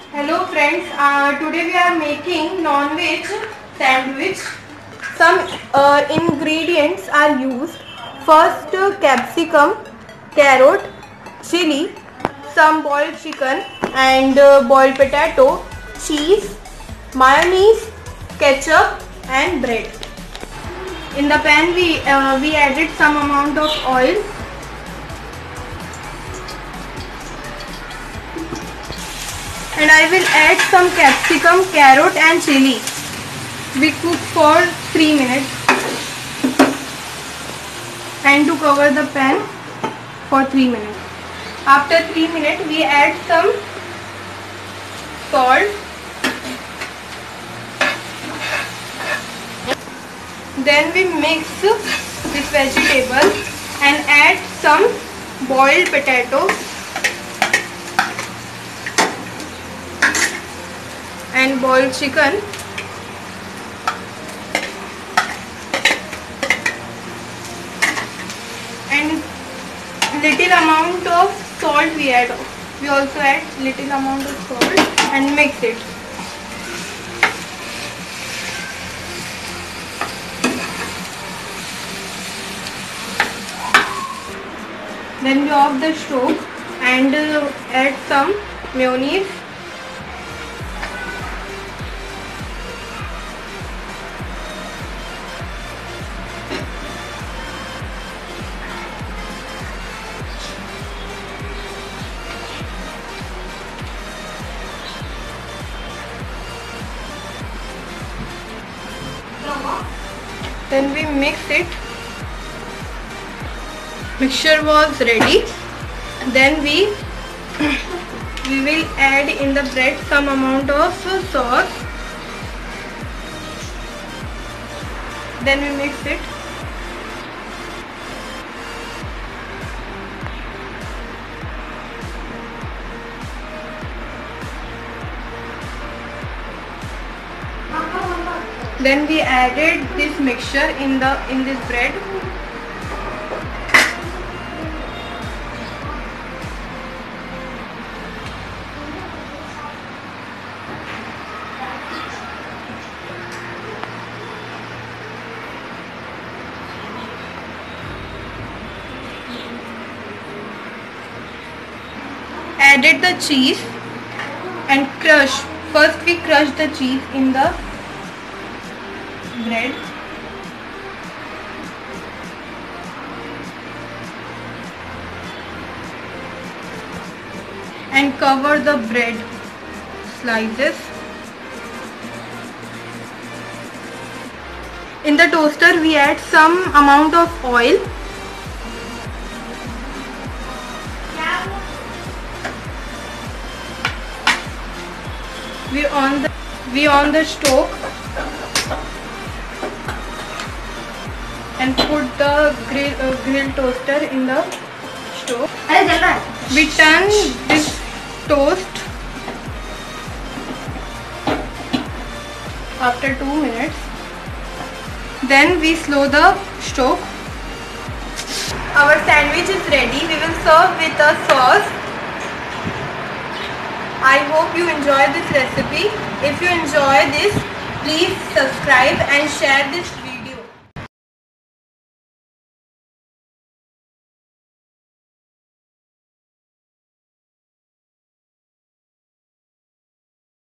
Hello friends, today we are making non-veg sandwich. Some ingredients are used. First capsicum, carrot, chili, some boiled chicken and boiled potato, cheese, mayonnaise, ketchup and bread. In the pan we added some amount of oil. And I will add some capsicum, carrot and chili. We cook for 3 minutes and to cover the pan for 3 minutes. After 3 minutes we add some salt. Then we mix this vegetable and add some boiled potato and boiled chicken and little amount of salt we add. We also add little amount of salt and mix it. Then we off the stove and add some mayonnaise. Then we mix it. Mixture was ready. Then we will add in the bread some amount of sauce. Then we mix it. Then we added this mixture in this bread. Added the cheese and crush. First we crush the cheese in the bread. And cover the bread slices. In the toaster we add some amount of oil. We on the stove and put the grill toaster in the stove. We turn this toast after 2 minutes. Then we slow the stove. Our sandwich is ready. We will serve with a sauce. I hope you enjoy this recipe. If you enjoy this, please subscribe and share this